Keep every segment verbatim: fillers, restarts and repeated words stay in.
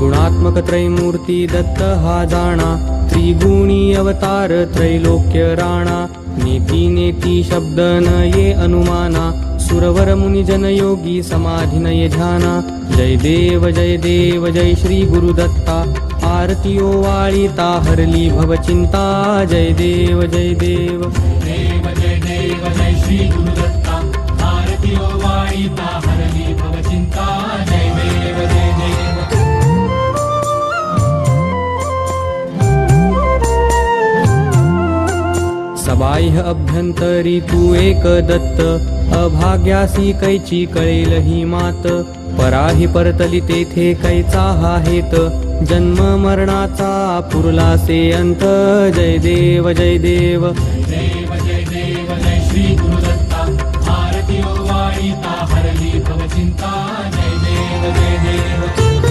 त्रिगुणात्मक त्रैमूर्ती दत्त हा जाणा, त्रिगुणी अवतार त्रैलोक्य राणा। नेती नेती शब्द न ये अनुमाना, सुरवर मुनिजन योगी समाधी नये ध्याना। जय देव जय देव जय श्री गुरुदत्ता, आरती ओवाळिता हरली भवचिंता। जय देव जय देव देव जय देव जय श्री गुरुदत्ता, आरती ओवाळिता हरली भवचिंता। जय देव जय देव सबाह्य अभ्यंतरी तू एक दत्त, अभाग्यासी कैची कळेल ही मात। पराही परतली तेथे कैचा हा हेत, जन्म मरणाचा पुरलासे अंत। जय देव जय देव देव जय देव जय श्री गुरुदत्ता, आरती ओवाळिता हरली भवचिंता। जय देव जय देव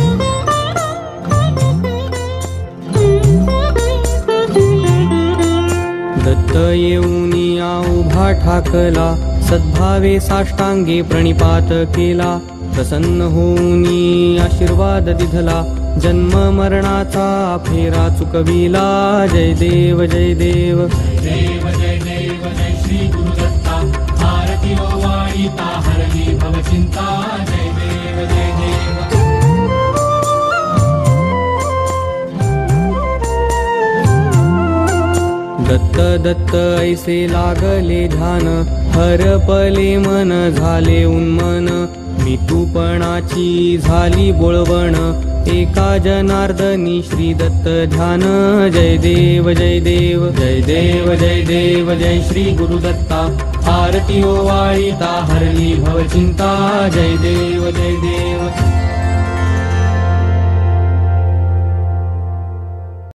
दत्त येऊनी उभा ठाकला, सद्भावे साष्टांगे प्रणिपात केला। प्रसन्न होऊनी आशीर्वाद दिधला, जन्म मरणाचा फेरा चुकविला। जय देव जय देव देव जय देव जय श्री गुरुदत्ता, आरती ओवाळिता हरली भवचिंता। जय देव जय देव दत्त दत्त ऐसे लागले ध्यान, हरपले मन झाले उन्मन। मितूपणाची झाली बोळवण, एका जनार्दनी श्री दत्त ध्यान। जय देव जय देव जय देव जय देव जय श्री गुरुदत्ता, आरती ओवाळिता हरली भवचिंता। जय देव जय देव